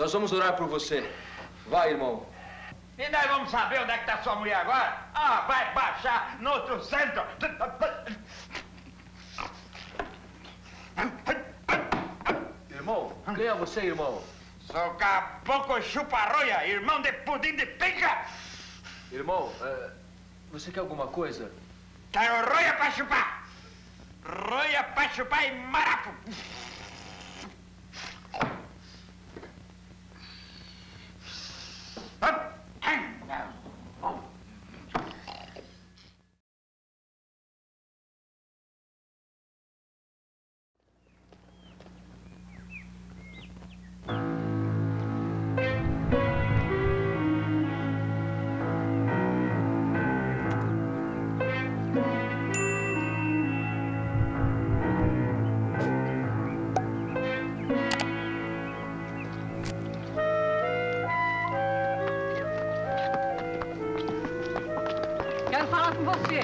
Nós vamos orar por você. Vai, irmão. E nós vamos saber onde é que tá sua mulher agora? Ah, vai baixar no outro centro. Irmão, quem é você, irmão? Sou Caboclo Chupa-Roia, irmão de pudim de pica. Irmão, você quer alguma coisa? Quero roia pra chupar. Roia pra chupar e marapo. Quero falar com você.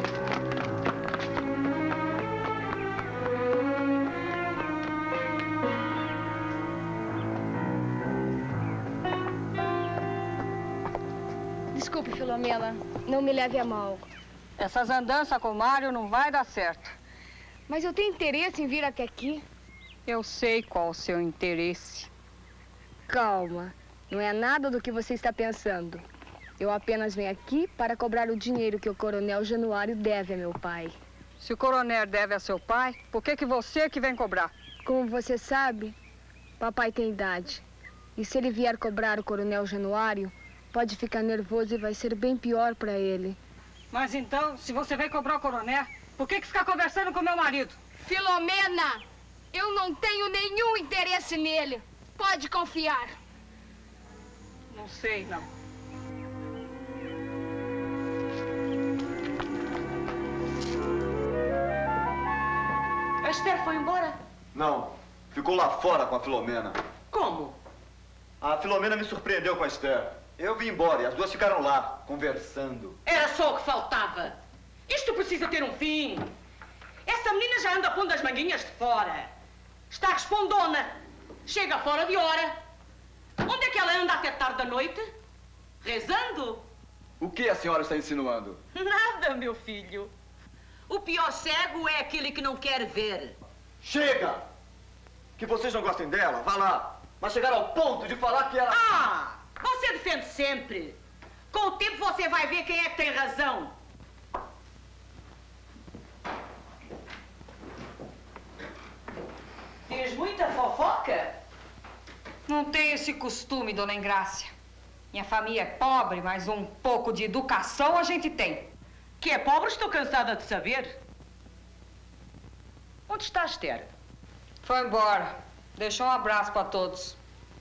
Desculpe, Filomena. Não me leve a mal. Essas andanças com o Mário não vai dar certo. Mas eu tenho interesse em vir até aqui. Eu sei qual o seu interesse. Calma. Não é nada do que você está pensando. Eu apenas venho aqui para cobrar o dinheiro que o coronel Januário deve a meu pai. Se o coronel deve a seu pai, por que você que vem cobrar? Como você sabe, papai tem idade. E se ele vier cobrar o coronel Januário, pode ficar nervoso e vai ser bem pior para ele. Mas então, se você vem cobrar o coronel, por que fica conversando com meu marido? Filomena, eu não tenho nenhum interesse nele. Pode confiar. Não sei, não. A Esther foi embora? Não, ficou lá fora com a Filomena. Como? A Filomena me surpreendeu com a Esther. Eu vim embora e as duas ficaram lá, conversando. Era só o que faltava. Isto precisa ter um fim. Essa menina já anda pondo as manguinhas de fora. Está respondona. Chega fora de hora. Onde é que ela anda até tarde da noite? Rezando? O que a senhora está insinuando? Nada, meu filho. O pior cego é aquele que não quer ver. Chega! Que vocês não gostem dela, vá lá. Mas chegaram ao ponto de falar que ela... Ah! Você defende sempre. Com o tempo você vai ver quem é que tem razão. Diz muita fofoca? Não tenho esse costume, dona Engrácia. Minha família é pobre, mas um pouco de educação a gente tem. Que é pobre, estou cansada de saber. Onde está a Esther? Foi embora. Deixou um abraço para todos.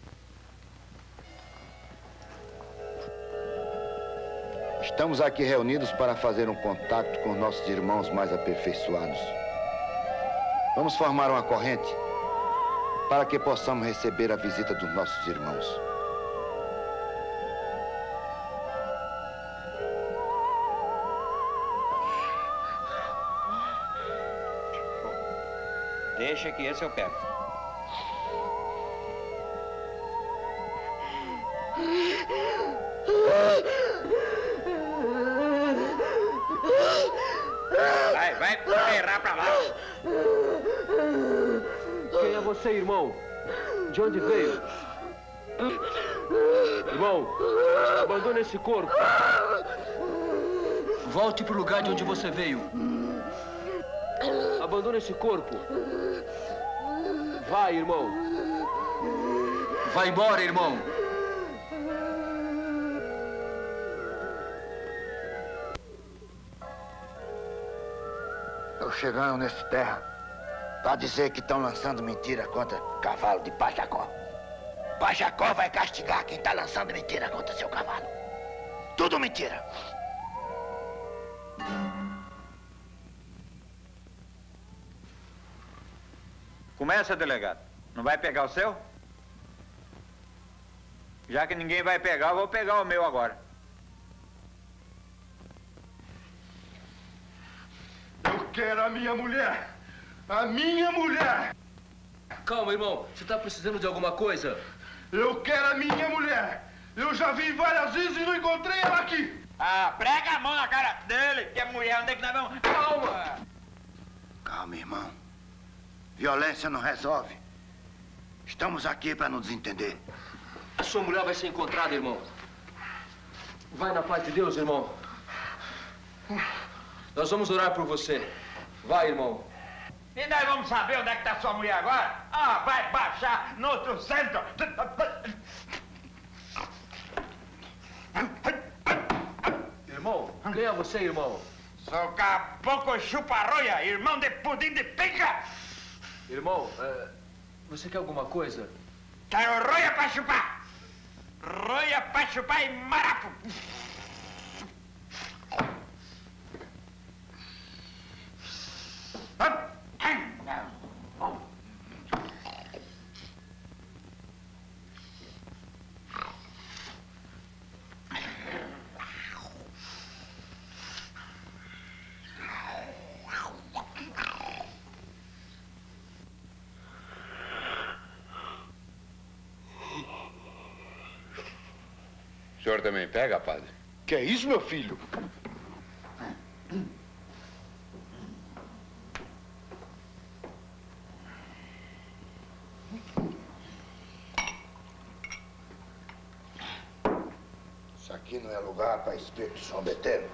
Estamos aqui reunidos para fazer um contato com nossos irmãos mais aperfeiçoados. Vamos formar uma corrente para que possamos receber a visita dos nossos irmãos. Deixa que esse eu pego. Vai ferrar pra lá. Quem é você, irmão? De onde veio? Irmão, abandone esse corpo. Volte pro lugar de onde você veio. Abandone esse corpo. Vai, irmão. Vai embora, irmão. Estão chegando nessa terra para dizer que estão lançando mentira contra cavalo de Pachacó. Pachacó vai castigar quem está lançando mentira contra seu cavalo. Tudo mentira. Começa, delegado. Não vai pegar o seu? Já que ninguém vai pegar, eu vou pegar o meu agora. Eu quero a minha mulher! A minha mulher! Calma, irmão. Você tá precisando de alguma coisa? Eu quero a minha mulher. Eu já vi várias vezes e não encontrei ela aqui. Ah, prega a mão na cara dele, que é mulher. Onde é que nós vamos? Calma! Calma, irmão. Violência não resolve. Estamos aqui para nos entender. A sua mulher vai ser encontrada, irmão. Vai na paz de Deus, irmão. Nós vamos orar por você. Vai, irmão. E nós vamos saber onde é que tá sua mulher agora? Ah, vai baixar no outro centro. Irmão, quem é você, irmão? Sou caboclo chupa-roia, irmão de pudim de pica. Irmão, você quer alguma coisa? Quero roia pra chupar. Roia pra chupar e marapo. O senhor também pega, padre? Que é isso, meu filho? Isso aqui não é lugar para espírito sombeteiro.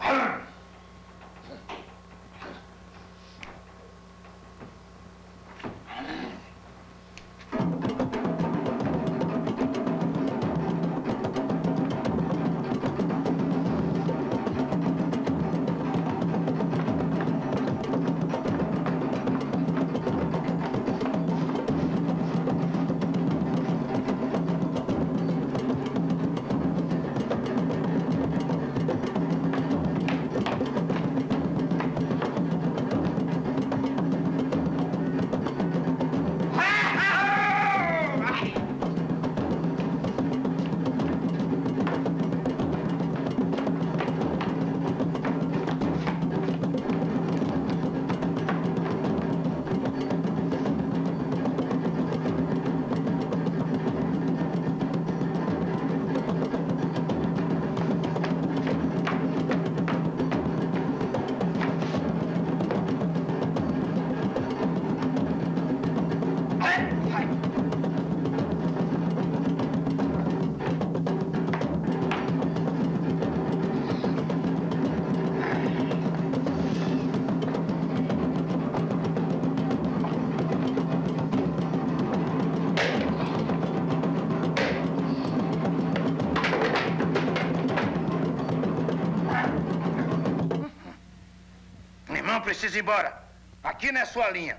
Precisa ir embora. Aqui não é sua linha.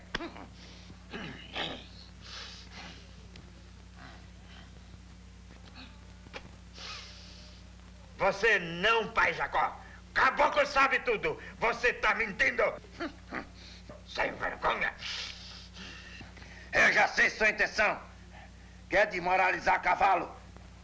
Você não, pai Jacó. Caboclo sabe tudo. Você tá mentindo. Sem vergonha. Eu já sei sua intenção. Quer desmoralizar cavalo.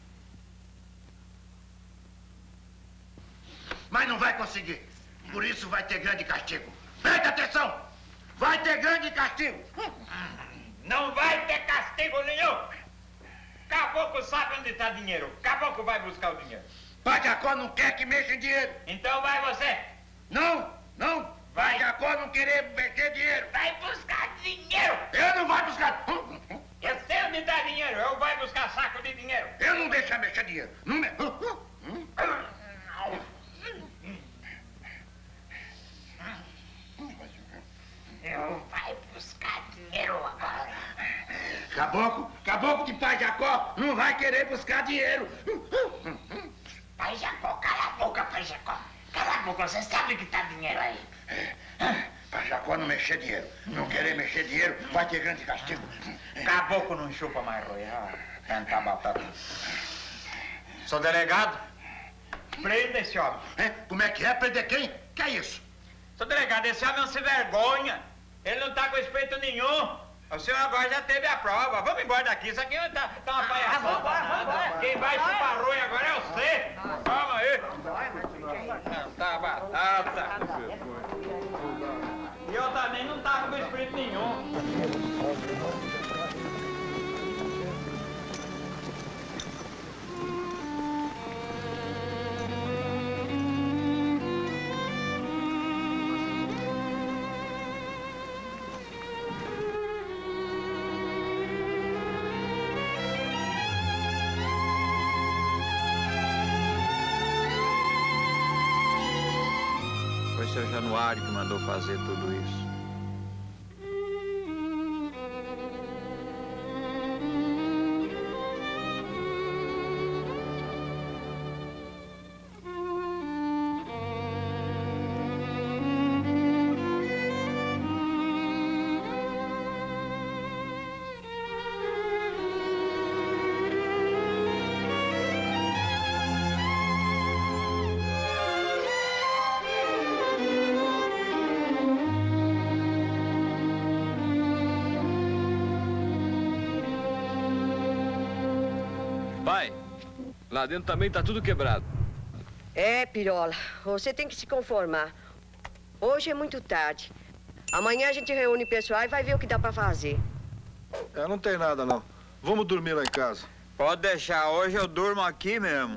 Mas não vai conseguir. Por isso vai ter grande castigo. Presta atenção! Vai ter grande castigo! Não vai ter castigo nenhum! Caboclo sabe onde está dinheiro. Caboclo vai buscar o dinheiro. Pai Jacó não quer que mexa em dinheiro. Então vai você. Não, não. Vai. Pai Jacó não querer mexer dinheiro. Vai buscar dinheiro. Eu não vou buscar. Eu sei onde dá dinheiro. Eu vou buscar saco de dinheiro. Eu não deixo mexer dinheiro. Não me... Eu vai buscar dinheiro agora. Caboclo de Pai Jacó não vai querer buscar dinheiro. Pai Jacó, cala a boca, Pai Jacó. Cala a boca, você sabe que tá dinheiro aí. Pai Jacó não mexer dinheiro. Não querer mexer dinheiro, vai ter grande castigo. Caboclo não chupa mais roia. Tenta batata. Sou delegado. Prenda esse homem. Como é que é? Prender quem? Que é isso? Sou delegado, esse homem não se vergonha. Ele não tá com respeito nenhum. O senhor agora já teve a prova. Vamos embora daqui. Isso aqui tá uma palhaçada. Vamos. Quem vai chupar roia agora é você. Calma aí. Tá batata. E eu também não tava com espírito nenhum. seu Januário que mandou fazer tudo isso. Pai, lá dentro também tá tudo quebrado. É, Pirola, você tem que se conformar. Hoje é muito tarde. Amanhã a gente reúne o pessoal e vai ver o que dá pra fazer. Não tem nada, não. Vamos dormir lá em casa. Pode deixar, hoje eu durmo aqui mesmo.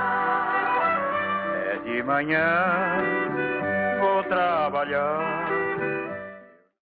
De manhã vou trabalhar